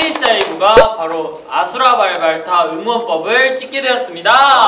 신입사이구가 바로 아수라 발발타 응원법을 찍게 되었습니다.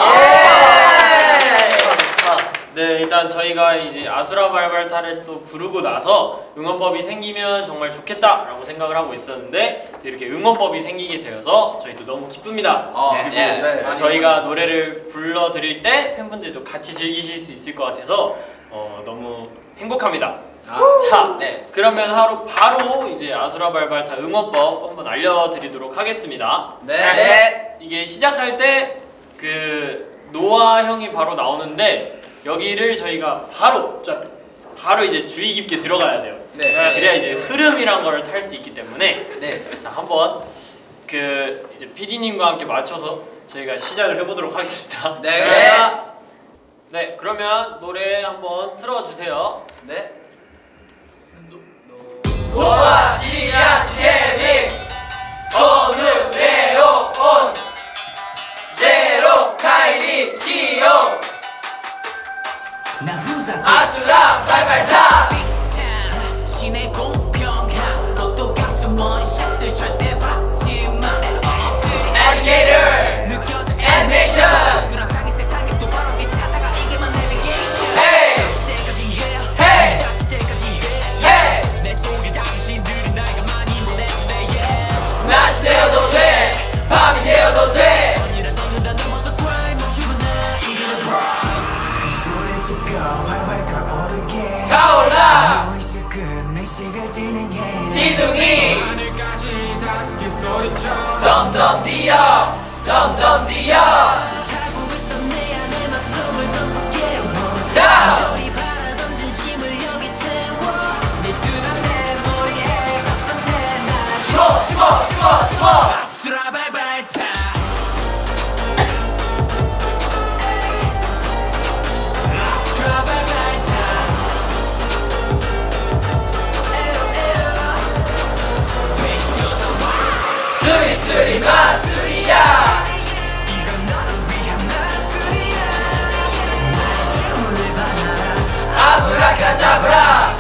네, 일단 저희가 이제 아수라 발발타를 또 부르고 나서 응원법이 생기면 정말 좋겠다라고 생각을 하고 있었는데 이렇게 응원법이 생기게 되어서 저희도 너무 기쁩니다. 그리고 저희가 노래를 불러드릴 때 팬분들도 같이 즐기실 수 있을 것 같아서 너무 행복합니다. 자, 그러면 바로 이제 아수라 발발타 응원법 한번 알려드리도록 하겠습니다. 이게 시작할 때 그 노아 형이 바로 나오는데 여기를 저희가 바로 이제 주의 깊게 들어가야 돼요. 그래야 이제 흐름이란 걸 탈 수 있기 때문에 자, 한번 그 이제 PD님과 함께 맞춰서 저희가 시작을 해보도록 하겠습니다. 네, 그러면 노래 한번 틀어주세요. 노아, 시안, 케빈, 건우, 레오, 온, 제로, 카이리, 키오, 아수라 발발타. 신의 공평한 로또 같은 원샷을 절대 받지 마. Alligator, 느껴져 애니메이션. 수락상의 세상에 또 바로 뒤찾아가 이게만 내비게이션. 닥칠 때까지 해, 닥칠 때까지 해. 내 속에 당신들이 나이가 많이 보내주네. 낮이 되어도 돼, 밤이 되어도 돼. 선이라 섰는다 넘어서 grind 멈추면 나 이기는 grind. 불에 지펴 활활 타오르게 타올라. 기둥이 하늘까지 닿게 소리쳐. 덤덤 뛰어, 덤덤 뛰어. 살고 있던 내 안에 맞서을 전부 깨워. 간절히 바라던 진심을 여기 태워. 네 뜨는 내 머리에 가슴에 날 심어 심어 심어 심어. 아수라 발발타. 아수라 발발타. 수리 마술이야. 이건 너를 위한 마술이야. 나의 주문을 받아라. 아브라카자브라.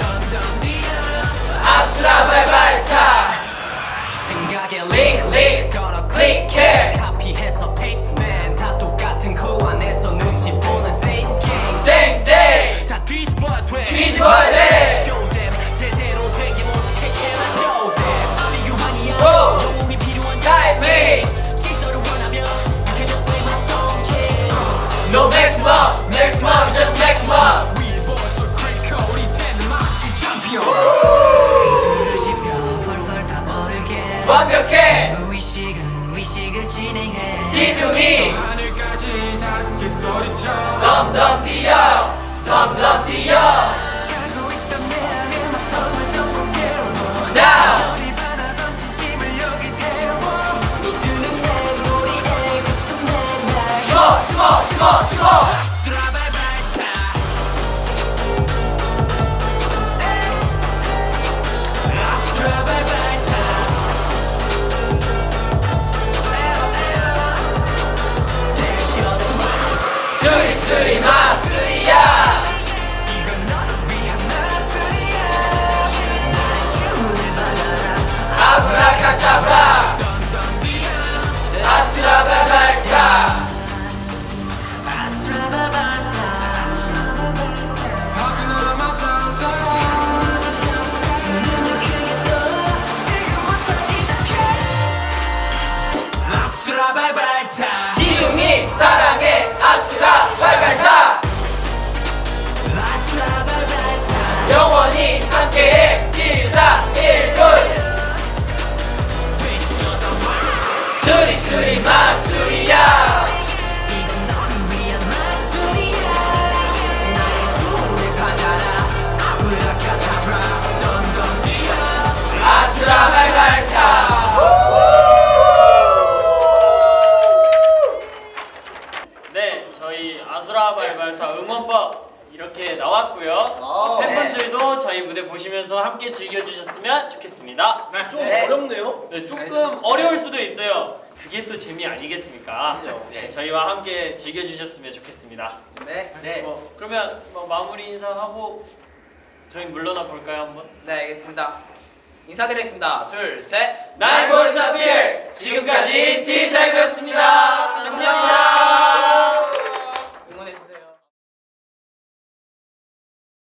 아수라 발발타. 생각에 링 걸어 클릭해. 카피해서 페이스맨 다 똑같은 클 안에서 눈치 보는 same game same day. 다 뒤집어야 돼 뒤집어야 돼. Show them 제대로 되게 뭔지 캐캐나 show them. I'm 유한이야 영웅이 필요한 타이밍. 질서를 원하면 you can just play my song kid. No maximum maximum just maximum. We boss are critical 우리 팬은 마치 챔피언. 불을 지펴 펄펄 타오르게 완벽해. 의식을 진행해. 기둥이 저 하늘까지 닿게 소리쳐. 덤덤 뛰어 덤덤 뛰어. 살고 있던 내 안에 맞서을 전부 깨워. 간절히 바라던 진심을 여기 태워. 이끄는 내 머리에 가슴에 날 심어 심어 심어 심어. 아수라 발발타. 아수라 발발타. 수리 마술이야. 이건 너를 위한 마술이야. 나의 주문을 받아라. 아브라카자브라. 아수라 발발타. 아수라 발발타. 두 눈을 크게 떠 지금부터 시작해. 아수라 발발타. 기둥이 사랑해. 아수라 발발타. 아수라 발발타. 영원히 함께해. 일사일군. 수리 마술이야. 이건 너를 위한 마술이야. 나의 주문을 받아라. 아브라카다브라. 덤덤 뛰어. 아수라 발발타. 네, 저희 아수라 발발타 응원법 이렇게 나왔고요. 팬분들도 저희 무대 보시면서 함께 즐겨주셨으면 좋겠습니다. 좀 어렵네요. 네, 조금 어려울 수도 있어요. 그게 또 재미 아니겠습니까? 네. 저희와 함께 즐겨주셨으면 좋겠습니다. 그러면 마무리 인사하고 저희 물러나 볼까요 한번? 네, 알겠습니다. 인사드리겠습니다. 둘, 셋. 나이보이스 어필 지금까지 T사이버였습니다.